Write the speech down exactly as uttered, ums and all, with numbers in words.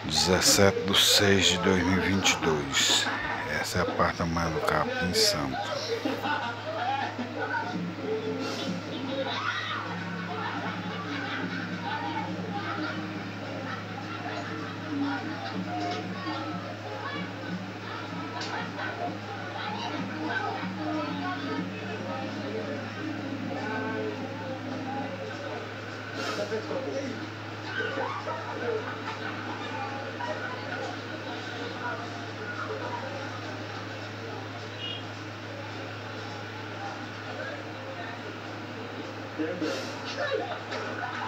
dezessete de seis de dois mil e vinte e dois. Essa é a parte do Capim Santo. They're good.